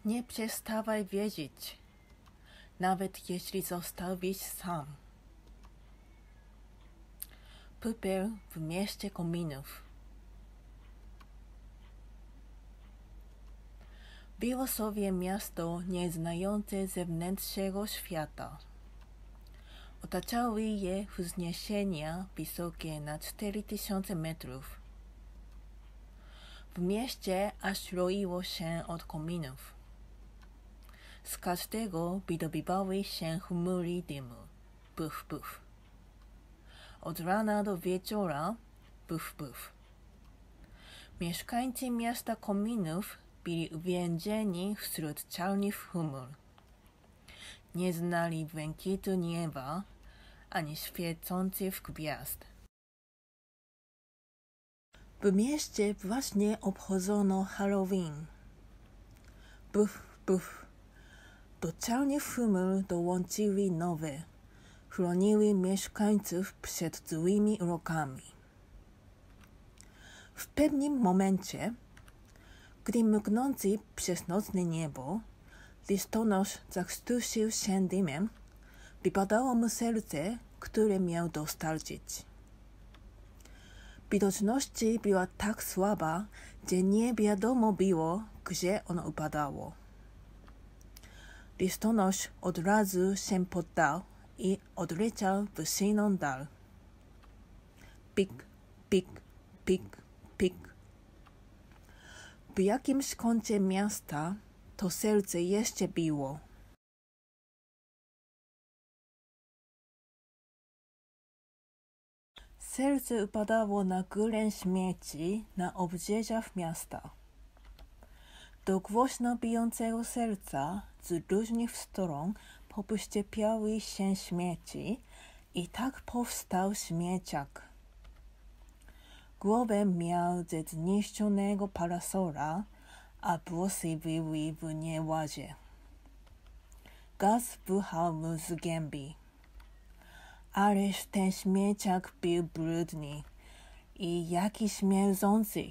Nie przestawaj wierzyć, nawet jeśli zostawisz sam. Puper w mieście kominów. Było sobie miasto nieznające zewnętrznego świata. Otaczały je wzniesienia wysokie na 4000 metrów. W mieście aż roiło się od kominów. Z każdego wydobywały się chmury dymu. Puf, puf. Od rana do wieczora. Puf, puf. Mieszkańcy miasta kominów byli uwięzieni wśród czarnych chmur. Nie znali błękitu nieba, ani świecących gwiazd. W mieście właśnie obchodzono Halloween. Puf, puf. Do czarnych chmur dołączyły nowe. Chroniły mieszkańców przed złymi urokami. W pewnym momencie, gdy mknący przez nocne niebo, listonosz zakrztusił się dymem, wypadało mu serce, które miał dostarczyć. Widoczność była tak słaba, że nie wiadomo było, gdzie ono upadało. Listonosz od razu się poddał i odleciał w siną dal. Pik, pik, pik, pik. W jakimś kącie miasta to serce jeszcze biło. Serce upadało na górę śmieci na obrzeżach miasta. Do głośno bijącego serca z różnych stron powyszczepiały się śmieci i tak powstał śmieciak. Głowę miał ze zniszczonego parasola, a włosy były w nieładzie. Gaz buchał mu z gęby. Ależ ten śmieciak był brudny i jakiś śmierdzący.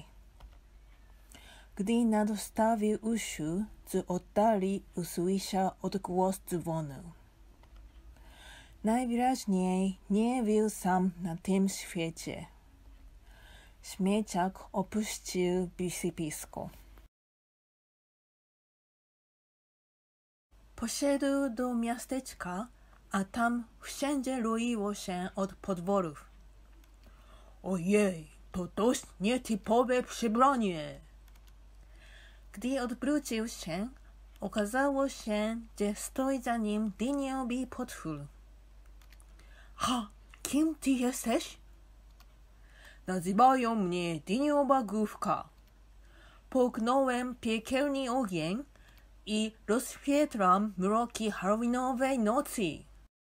Gdy nadostawił uszu, z oddali usłyszał odgłos dzwonu. Najwyraźniej nie był sam na tym świecie. Śmieciak opuścił wysypisko. Poszedł do miasteczka, a tam wszędzie roiło się od podworów. Ojej, to dość nietypowe przebranie. Gdy odwrócił się, okazało się, że stoi za nim dyniowy potwór. Ha, kim ty jesteś? Nazywają mnie dyniowa główka. Połknąłem piekielny ogień i rozświetlam mroki halloweenowej nocy.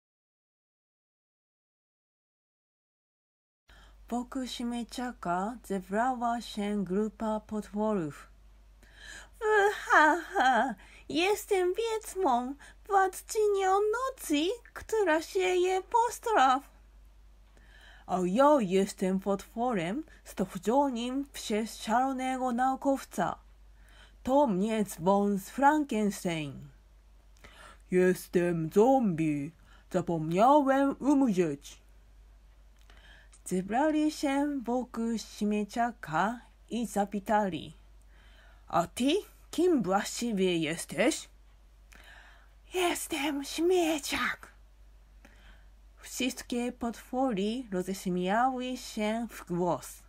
Wokół śmieciaka zebrała się grupa potworów. Ha, ha, jestem wiedźmą, władczynią nocy, która sieje postraw. A ja jestem potworem stworzonym przez szalonego naukowca. To mnie zwą Frankenstein. Jestem zombie, zapomniałem umrzeć. Zebrali się wokół śmieciaka i zapytali. A ty kim właściwie jesteś? Jestem śmieciak. Wszystkie potwory roześmiały się w głos.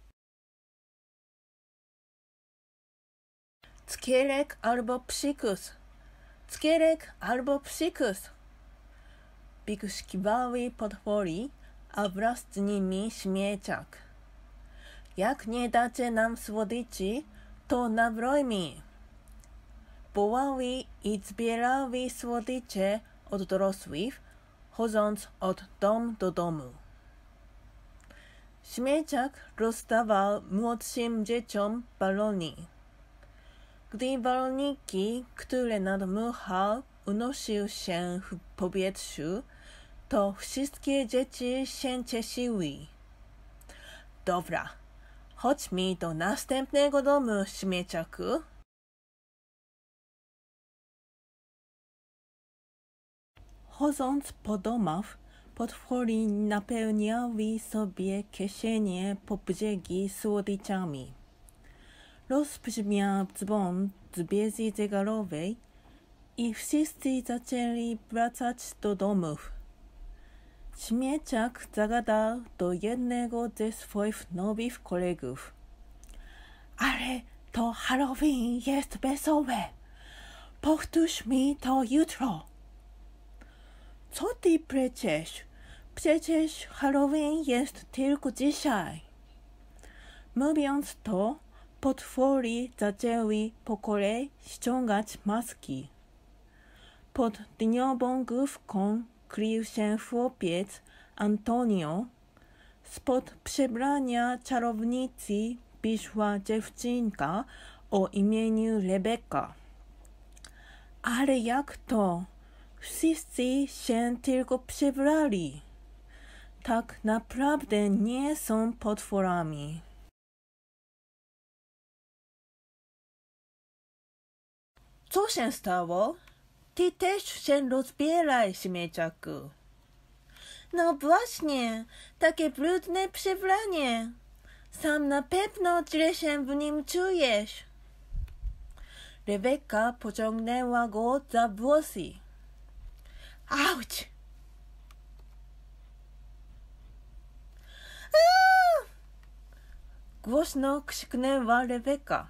Cukierek albo psikus, cukierek albo psikus. Wykrzykiwały potwory, a wraz z nimi śmieciak. Jak nie dacie nam słodyczy, to nabrojmy. Wołały i zbierały słodycze od dorosłych, chodząc od domu do domu. Śmieciak rozdawał młodszym dzieciom balony. Gdy baloniki, które nadmuchał, unosiły się w powietrzu, to wszystkie dzieci się cieszyły. Dobra, chodźmy do następnego domu, śmieciaku. chodząc po domach, potwory napełniały sobie kieszenie po brzegi słodyczami. Rozbrzmiał dzwon z wieży zegarowej i wszyscy zaczęli wracać do domów. Śmieciak zagadał do jednego ze swoich nowych kolegów. Ale to Halloween jest wesołe. Powtórz mi to jutro. Co ty przecież? Przecież Halloween jest tylko dzisiaj. Mówiąc to, potwory zaczęły po kolei ściągać maski. Pod dniową główką krył się chłopiec Antonio. Spod przebrania czarownicy wyszła dziewczynka o imieniu Rebeka. Ale jak to? Wszyscy się tylko przebrali. Tak naprawdę nie są potworami. Co się stało? Ty też się rozbieraj, śmieciaku. No właśnie, takie brudne przebranie. Sam na pewno źle się w nim czujesz. Rebeka pociągnęła go za włosy. Auć! Głośno krzyknęła Rebeka.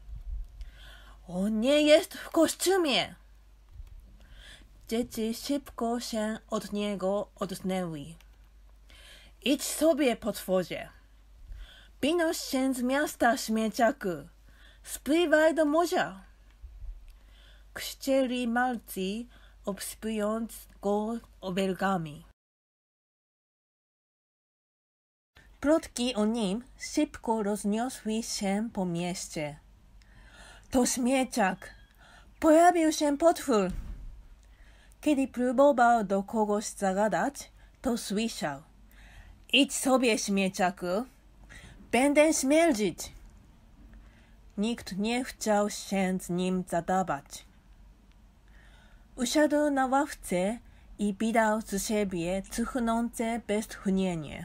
On nie jest w kostiumie! Dzieci szybko się od niego odsunęły. Idź sobie, potworze! Wynoś się z miasta, śmieciaku! Spływaj do morza! Krzyczeli malcy, obsypując go obelgami. Plotki o nim szybko rozniosły się po mieście. To śmieciak! Pojawił się potwór! Kiedy próbował do kogoś zagadać, to słyszał. Idź sobie, śmieciaku! Będę śmierdzić! Nikt nie chciał się z nim zadawać. Usiadł na ławce i wydał z siebie cuchnące westchnienie.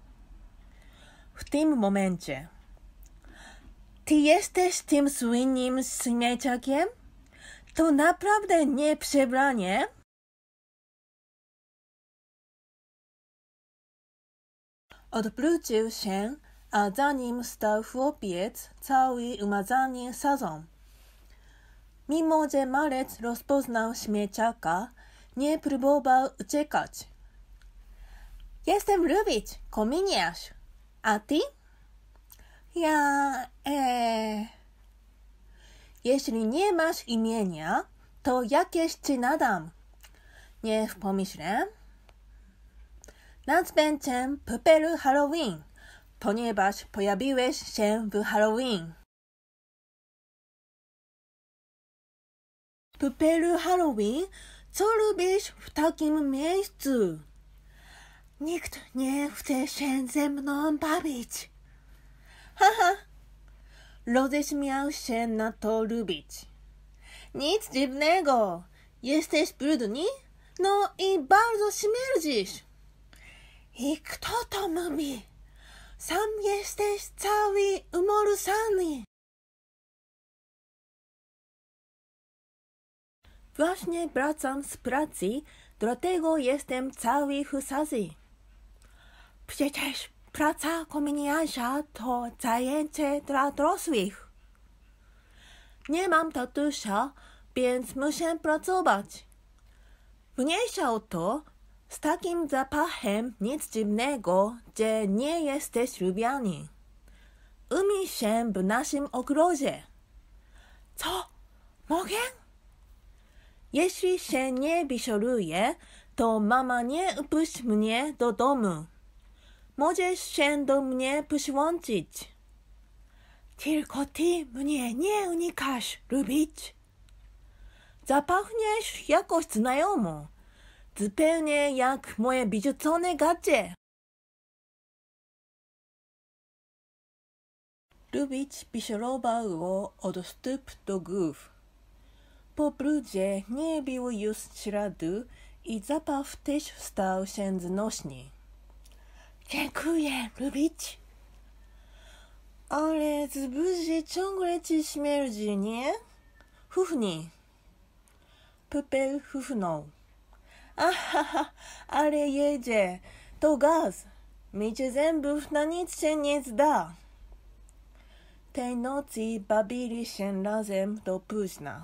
W tym momencie. Ty jesteś tym słynnym śmieciakiem? To naprawdę nie przebranie? Odwrócił się, a za nim stał chłopiec cały umazany sadzą. Mimo że malec rozpoznał śmieciaka, nie próbował uciekać. Jestem Lubicz, kominiarz. A ty? Ja, Jeśli nie masz imienia, to jakieś ci nadam. Niech pomyślę. Nazwę cię Puperu Halloween, ponieważ pojawiłeś się w Halloween. Puperu Halloween, co lubisz w takim miejscu? Nikt nie chce się ze mną bawić. Haha! Roześmiał się na to Lubicz. Nic dziwnego. Jesteś brudny? No i bardzo śmierdzisz. I kto to mówi? Sam jesteś cały umorsany. Właśnie wracam z pracy, dlatego jestem cały husazy. Przecież praca kominiarza to zajęcie dla dorosłych. Nie mam tatusia, więc muszę pracować. Mniejsza o to, z takim zapachem nic dziwnego, że nie jesteś lubiany. Umyj się w naszym ogrodzie. Co? Mogę? Jeśli się nie wyszoruję, to mama nie wpuści mnie do domu. Możesz się do mnie przyłączyć. Tylko ty mnie nie unikasz, Lubicz. Zapachniesz jakoś znajomo. Zupełnie jak moje wyrzucone gacie. Lubicz wyszorował go od stóp do głów. Po brudzie nie było już śladu I zabaw też stał się znośny. Dziękuję, lubić. Ale zboże ciągle ci śmierdzi, nie? Hufnij. Pupel hufnął. Ahaha, ale jedzie. To gaz. Mycie zębów na nic się nie zda. Tej nocy bawili się razem do późna.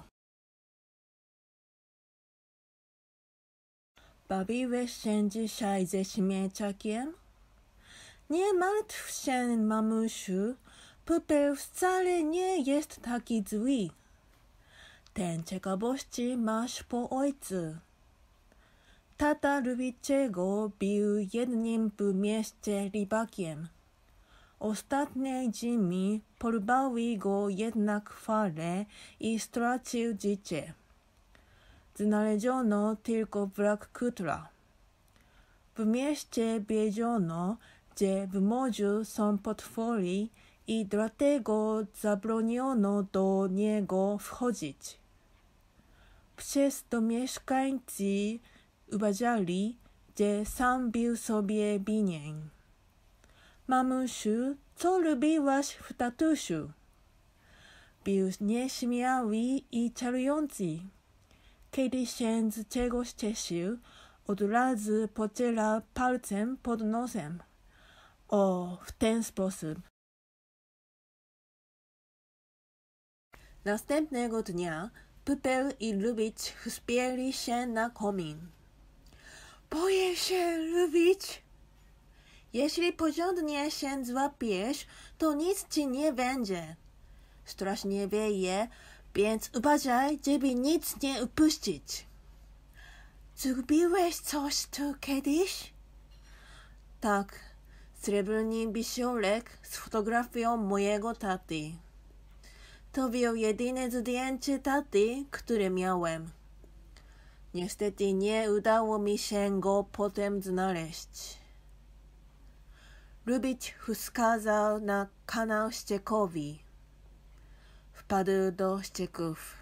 Bawiłeś się dzisiaj ze śmieciakiem? Nie martw się, mamusiu. Pupel wcale nie jest taki zły. Ten ciekawości masz po ojcu. Tata Lubiczego był jednym w mieście rybakiem. Ostatniej zimy porwały go jednak fale i stracił życie. Znaleziono tylko wrak kutra. W mieście wiedziono, że w morzu są potwory i dlatego zabroniono do niego wchodzić. Przez to mieszkańcy uważali, że sam był sobie winien. Mamusiu, co lubiłaś w tatusiu? Był nieśmiały i czarujący. Kiedy się z czegoś cieszył, od razu pociera palcem pod nosem. O, w ten sposób. Następnego dnia Pupel i Lubicz wspięli się na komin. Boję się, Lubicz. Jeśli porządnie się złapiesz, to nic ci nie będzie. Strasznie wieje, więc uważaj, żeby nic nie upuścić. Zgubiłeś coś tu kiedyś? Tak, srebrny wisiorek z fotografią mojego taty. To było jedyne zdjęcie taty, które miałem. Niestety nie udało mi się go potem znaleźć. Lubicz wskazał na kanał ściekowy. Wpadł do ścieków.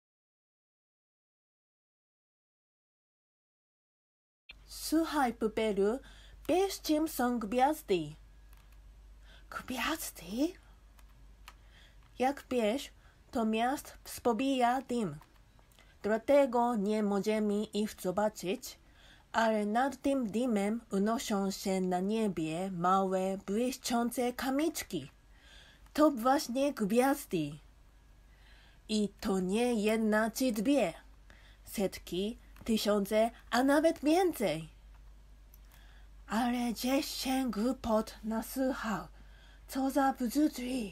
Słuchaj, Pupelu, wiesz, czym są gwiazdy? Gwiazdy? Jak wiesz, to miast spobija dym. Dlatego nie możemy ich zobaczyć, ale nad tym dymem unoszą się na niebie małe, błyszczące kamyczki. To właśnie gwiazdy. I to nie jedna czy dwie. Setki, tysiące, a nawet więcej. Ale gdzieś się głupot nasłuchał. Co za bzdry.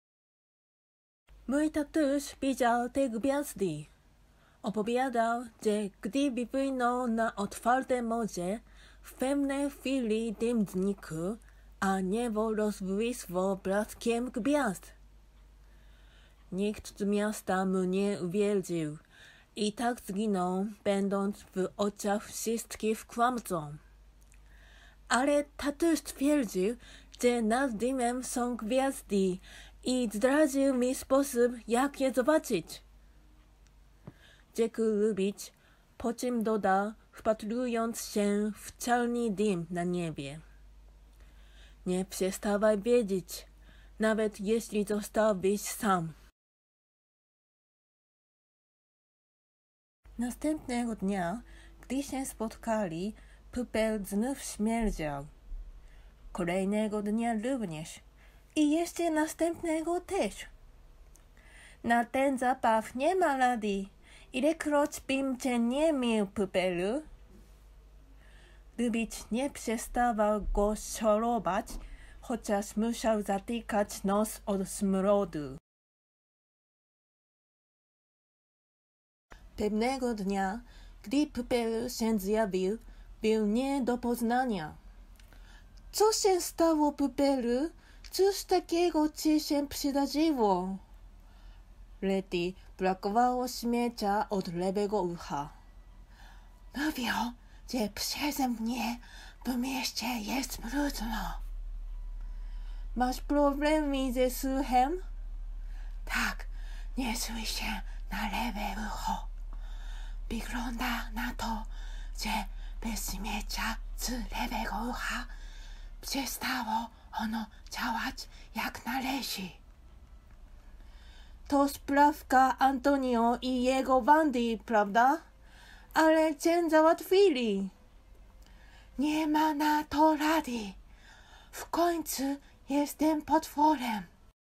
Mój tatuś widział te gwiazdy. Opowiadał, że gdy wypłynął na otwarte morze, w pewnej chwili dym znikł, a niebo rozbłysło blaskiem gwiazd. Nikt z miasta mu nie uwierzył i tak zginął, będąc w oczach wszystkich kłamcą. Ale tatuś twierdził, że nad dymem są gwiazdy i zdradził mi sposób, jak je zobaczyć. Rzekł Lubicz, po czym dodał, wpatrując się w czarny dym na niebie. Nie przestawaj wiedzieć, nawet jeśli zostałbyś sam. Następnego dnia, gdy się spotkali, Pupel znów śmierdział. Kolejnego dnia również i jeszcze następnego też. Na ten zabaw nie ma rady. Ilekroć bym cię nie mił, Pupelu. Lubicz nie przestawał go szorować, chociaż musiał zatykać nos od smrodu. Pewnego dnia, gdy Pupelu się zjawił, był nie do poznania. Co się stało, Pupelu? Cóż takiego ci się przydarzyło? Lety brakowało śmiecia od lewego ucha. Mówią, że przeze mnie w mieście jest brudno. Masz problemy ze słuchem? Tak, nie słyszę na lewe ucho. Wygląda na to, żeby śmiecia z lewego ucha przestało ono działać jak należy. To sprawka Antonio i jego bandy, prawda? Ale cię załatwili. Nie ma na to rady. W końcu jestem potworem.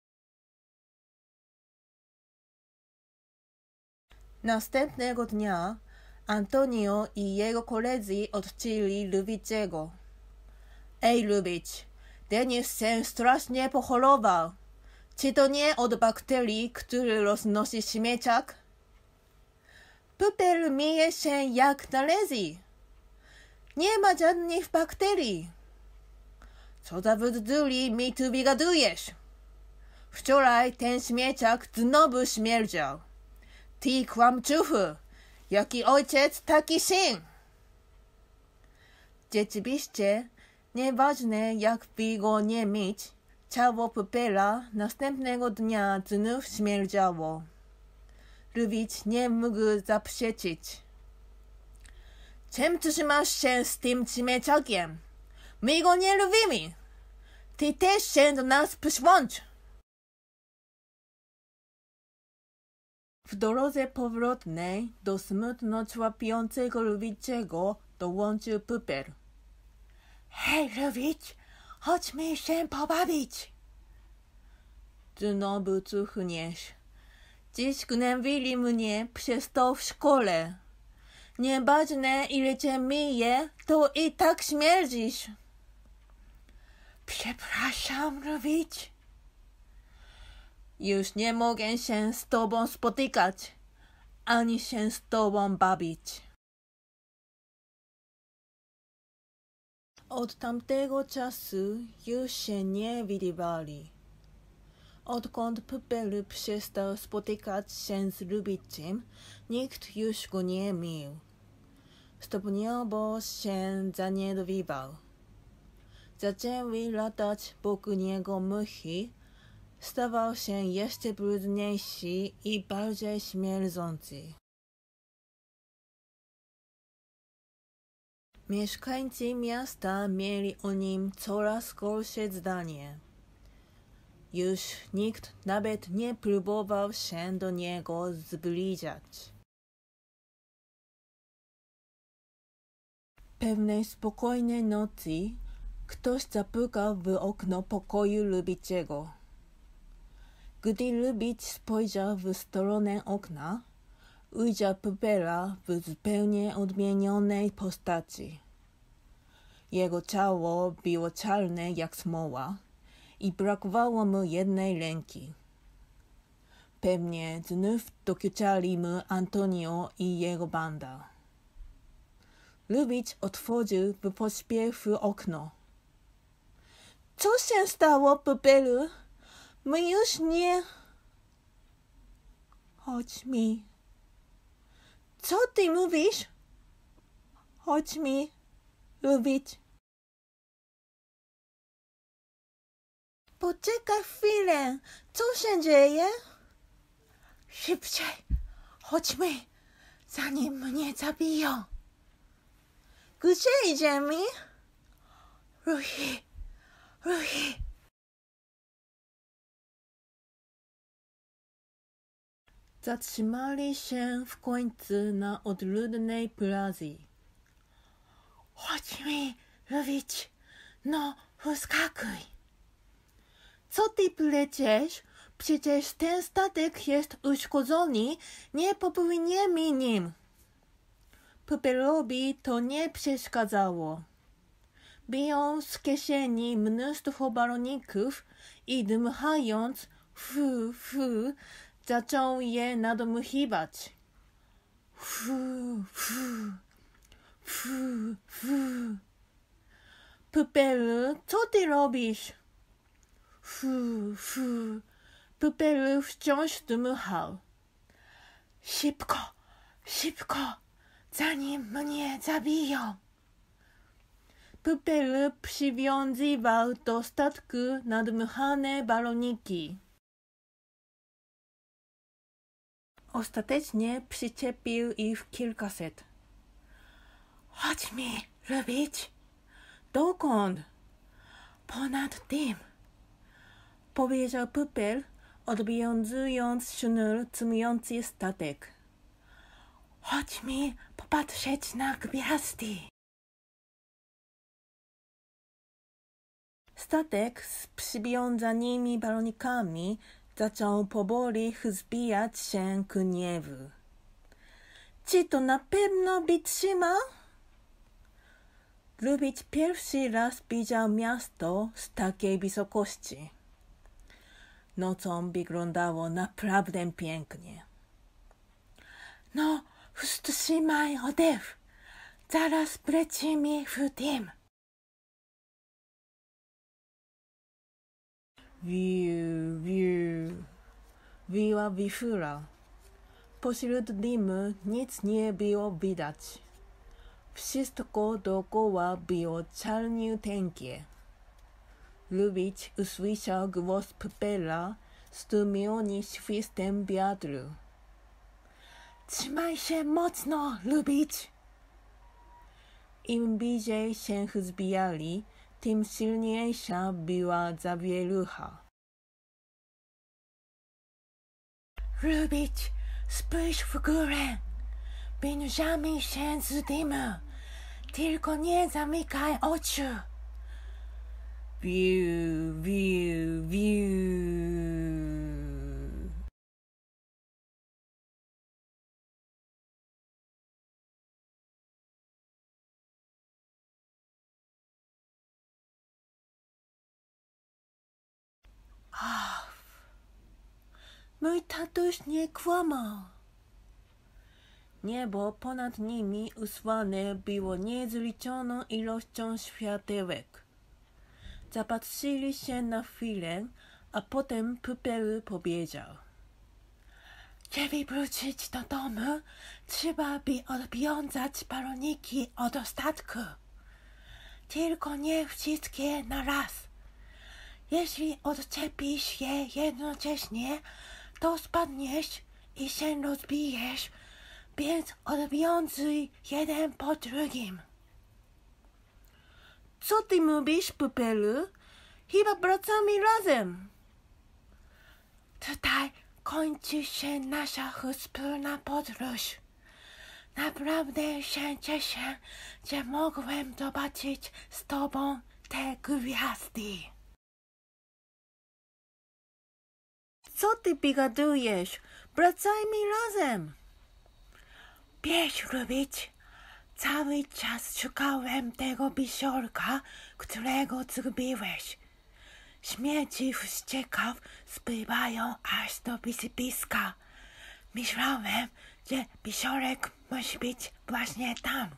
Następnego dnia Antonio i jego koledzy odcięli Lubiciego. Ej, Lubic, Denis się strasznie pochorował. Czy to nie od bakterii, które roznosi śmieciak? Pupel myje się jak należy. Nie ma żadnych bakterii. Co za bzduri mi tu wygadujesz? Wczoraj ten śmieciak znowu śmierdział. Ty kłamczuchu, jaki ojciec, taki syn. Rzeczywiście, nieważne jak by go nie mieć, ciało Pupela następnego dnia znów śmierdziało. Lubic nie mógł zaprzeczyć. Czym trzymasz się z tym śmieciakiem? My go nie lubimy. Ty też się do nas przyłącz. W drodze powrotnej do smutno człapiącego Lubiciego dołączył Pupel. Hej, Lubic, chodźmy się pobawić. Znowu cuchniesz. Dziś gnębili mnie przez to w szkole. Nieważne ile cię myje, to i tak śmierdzisz. Przepraszam, Lubic. Już nie mogę się z tobą spotykać, ani się z tobą bawić. Od tamtego czasu już się nie widywali. Odkąd Pupel przestał spotykać się z Lubiciem, nikt już go nie mił. Stopniowo się zaniedbywał. Zaczęły latać wokół niego muchy, stawał się jeszcze brudniejszy i bardziej śmierdzący. Mieszkańcy miasta mieli o nim coraz gorsze zdanie. Już nikt nawet nie próbował się do niego zbliżać. Pewnej spokojnej nocy ktoś zapukał w okno pokoju Lubiciego. Gdy Lubic spojrzał w stronę okna, ujrzał Pupela w zupełnie odmienionej postaci. Jego ciało było czarne jak smoła i brakowało mu jednej ręki. Pewnie znów dokuczali mu Antonio i jego banda. Lubic otworzył w pośpiechu okno. Co się stało, Pupelu? My już nie... Chodź mi. Co ty mówisz? Chodź mi, Lubic. Poczekaj chwilę. Co się dzieje? Szybciej. Chodźmy, zanim mnie zabiją. Gdzie idziemy? Ruchy. Zatrzymali się w końcu na odludnej plaży. Chodźmy, Lubic. No, wskakuj. Co ty pleciesz? Przecież ten statek jest uszkodzony, nie popłyniemy nim. Pupelowi to nie przeszkadzało. Wyjął z kieszeni mnóstwo baloników i dmuchając zaczął je nadmuchiwać. Pupelu, co ty robisz? Pupelu wciąż dmuchał. Szybko, zanim mnie zabiją. Pupelu przywiązywał do statku nadmuchane baloniki. Ostatecznie przyczepił ich kilkaset. Chodź mi, lubić. Dokąd? Ponad tym. Powiedział Pupel, odwiązując sznur trzymujący statek. Chodź mi popatrzeć na gwiazdy. Statek z przywiązanymi balonikami zaczął powoli wzbijać się ku niebu. Czy to na pewno wytrzyma? Lubicz pierwszy raz widział miasto z takiej wysokości. Nocą wyglądało naprawdę pięknie. No, wstrzymaj oddech. Zaraz wlecimy w dym. Wiu, wiu. Wiła wifura. Pośród dymu nic nie było widać. Wszystko dookoła było czarniuteńkie. Lubicz usłyszał głos Pupela z tłumiony świstem wiatru. Trzymaj się mocno, Lubicz! Im bliżej się zbijali, tym silniejsza była zawierucha. Lubicz, spójrz w górę! Wynurzamy się z dymu. Tylko nie zamykaj oczu. Wiu, wiu, wiu. Mój tatuś nie kłamał. Niebo ponad nimi usłane było niezliczoną ilością światełek. Zapatrzyli się na chwilę, a potem Pupel powiedział. Żeby wrócić do domu, trzeba by odwiązać baloniki od statku. Tylko nie wszystkie na raz. Jeśli odczepisz je jednocześnie, to spadniesz i się rozbijesz, więc odwiązuj jeden po drugim. Co ty mówisz, Pupelu? Chyba wracamy razem. Tutaj kończy się nasza wspólna podróż. Naprawdę się cieszę, że mogłem zobaczyć z tobą te gwiazdy. Co ty wygadujesz? Wracajmy razem. Wiesz, Lubicz, cały czas szukałem tego wisiorka, którego zgubiłeś. Śmieci wściekał spływają aż do wysypiska. Myślałem, że wisiorek musi być właśnie tam.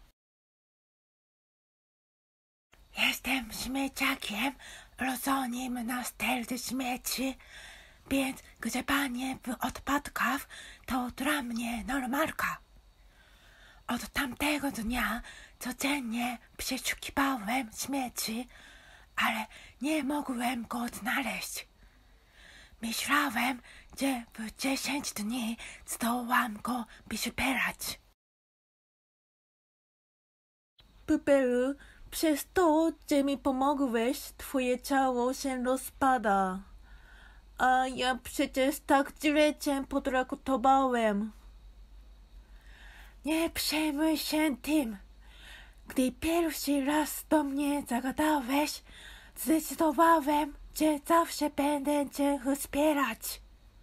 Jestem śmieciakiem, rozumiem na sterty śmieci, więc grzebanie w odpadkach to dla mnie normalka. Od tamtego dnia codziennie przeszukiwałem śmieci, ale nie mogłem go znaleźć. Myślałem, że w 10 dni zdołam go wyszperać. Pupelu, przez to, że mi pomogłeś, twoje ciało się rozpada. A ja przecież tak źle cię potraktowałem. Nie przejmuj się tym. Gdy pierwszy raz do mnie zagadałeś, zdecydowałem, że zawsze będę cię wspierać.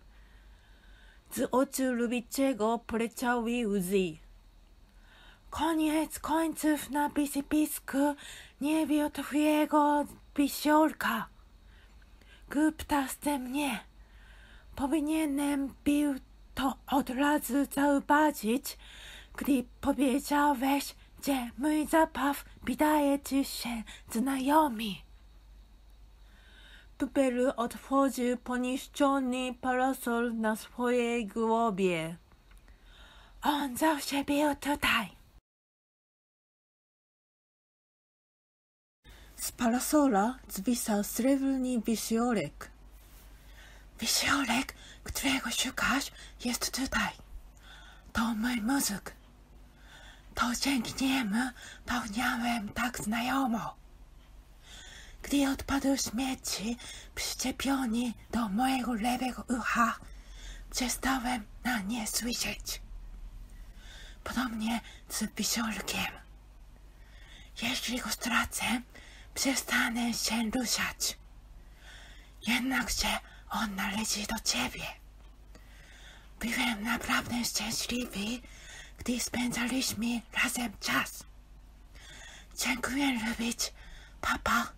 Z oczu Lubiczego poleciały łzy. Koniec końców na wysypisku nie było twojego wisiorka. Głupta ze mnie. Powinienem był to od razu zauważyć, gdy powiedziałeś, że mój zapach wydaje ci się znajomy. Pupelu otworzył poniszczony parasol na swojej głowie. On zawsze był tutaj. Z parasola zwisał srebrny wisiorek. Wisiorek, którego szukasz, jest tutaj. To mój mózg. To dzięki niemu pachniałem tak znajomo. Gdy odpadł śmieci przyczepiony do mojego lewego ucha, przestałem na nie słyszeć. Podobnie z wisiorkiem. Jeśli go stracę, przestanę się ruszać. Jednakże on należy do ciebie. Byłem naprawdę szczęśliwy, gdy spędzaliśmy razem czas. Dziękuję lubić, papa.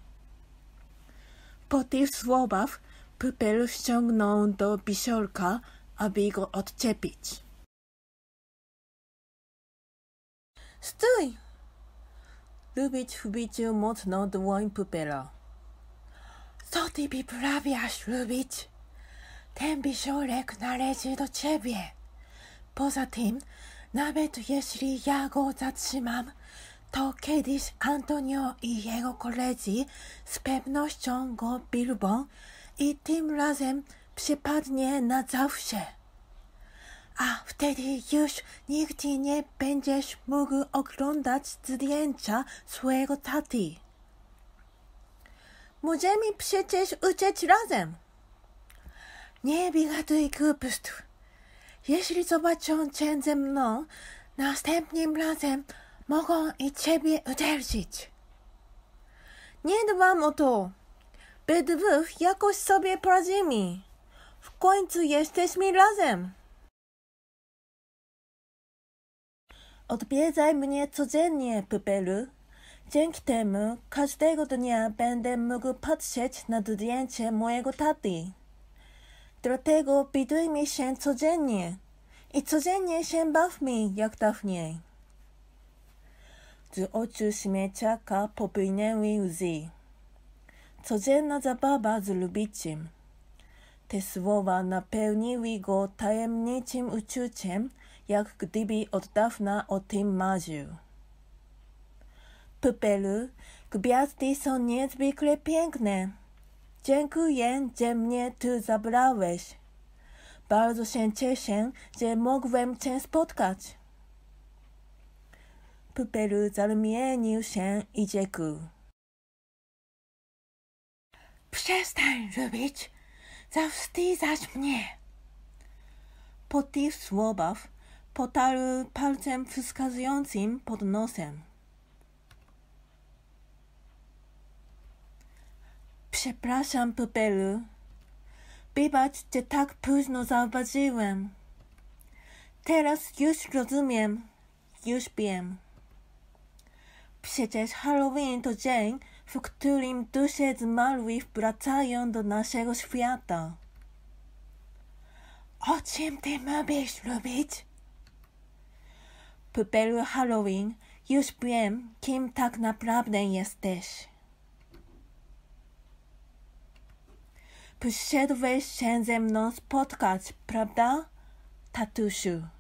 Po tych słowach Pupel ściągnął do wisiorka, aby go odczepić. Stój! Lubicz chwycił mocno dłoń Pupela. Co ty wyprawiasz, Lubicz? Ten wisiorek należy do ciebie. Poza tym, nawet jeśli ja go zatrzymam, to kiedyś Antonio i jego koledzy z pewnością go wyrwą i tym razem przypadnie na zawsze. A wtedy już nigdy nie będziesz mógł oglądać zdjęcia swojego taty. Możemy przecież uciec razem. Nie wygaduj głupstw. Jeśli zobaczą cię ze mną, następnym razem mogą i ciebie uderzyć. Nie dbam o to. We dwóch jakoś sobie poradzimy. W końcu jesteśmy razem. Odwiedzaj mnie codziennie, Pupelu. Dzięki temu każdego dnia będę mógł patrzeć na zdjęcie mojego taty. Dlatego widujmy się codziennie i codziennie się bawmy jak dawniej. Z oczu śmieciaka popłynęły łzy. Codzienna zabawa z Lubiczem. Te słowa napełniły go tajemniczym uczuciem, jak gdyby od dawna o tym marzył. Pupelu, gwiazdy są niezwykle piękne. Dziękuję, że mnie tu zabrałeś. Bardzo się cieszę, że mogłem cię spotkać. Pupelu zarumienił się i rzekł. Przestań lubić, zawstydzasz mnie. Po tych słowach potarł palcem wskazującym pod nosem. Przepraszam, Pupelu. Wybacz, że tak późno zauważyłem. Teraz już rozumiem, już wiem. Przecież Halloween to dzień, w którym dusze zmarłych wracają do naszego świata. O czym ty mówisz, Lubicz? Pupelu Halloween, już wiem, kim tak naprawdę jesteś. Przyszedłeś się ze mną spotkać, prawda, tatusiu?